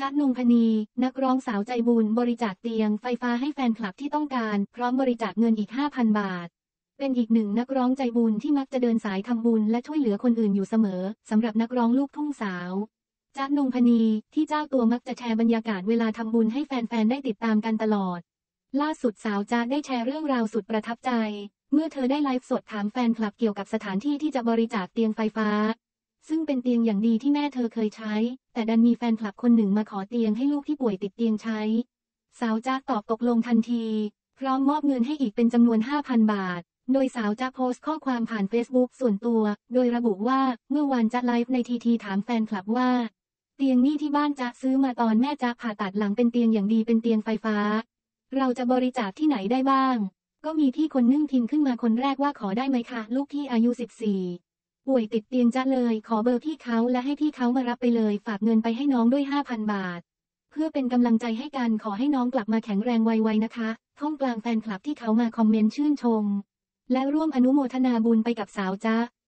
จ๊ะนงพนีนักร้องสาวใจบุญบริจาคเตียงไฟฟ้าให้แฟนคลับที่ต้องการพร้อมบริจาคเงินอีก 5,000 บาทเป็นอีกหนึ่งนักร้องใจบุญที่มักจะเดินสายทำบุญและช่วยเหลือคนอื่นอยู่เสมอสำหรับนักร้องลูกทุ่งสาวจ๊ะนงพนีที่เจ้าตัวมักจะแชร์บรรยากาศเวลาทำบุญให้แฟนๆได้ติดตามกันตลอดล่าสุดสาวจ๊ะได้แชร์เรื่องราวสุดประทับใจเมื่อเธอได้ไลฟ์สดถามแฟนคลับเกี่ยวกับสถานที่ที่จะบริจาคเตียงไฟฟ้าซึ่งเป็นเตียงอย่างดีที่แม่เธอเคยใช้แต่ดันมีแฟนคลับคนหนึ่งมาขอเตียงให้ลูกที่ป่วยติดเตียงใช้สาวจ๊ะตอบตกลงทันทีพร้อมมอบเงินให้อีกเป็นจำนวน 5,000 บาทโดยสาวจ๊ะโพสต์ข้อความผ่าน Facebook ส่วนตัวโดยระบุว่าเมื่อวานจ๊ะไลฟ์ในทีถามแฟนคลับว่าเตียงนี่ที่บ้านจ๊ะซื้อมาตอนแม่จ๊ะผ่าตัดหลังเป็นเตียงอย่างดีเป็นเตียงไฟฟ้าเราจะบริจาคที่ไหนได้บ้างก็มีพี่คนนึ่งพิมพ์ขึ้นมาคนแรกว่าขอได้ไหมคะลูกที่อายุ14ป่วยติดเตียงจ๊ะเลยขอเบอร์พี่เขาและให้พี่เขามารับไปเลยฝากเงินไปให้น้องด้วย 5,000 บาทเพื่อเป็นกำลังใจให้กันขอให้น้องกลับมาแข็งแรงไวๆนะคะท่ามกลางแฟนคลับที่เขามาคอมเมนต์ชื่นชมและร่วมอนุโมทนาบุญไปกับสาวจ๊ะ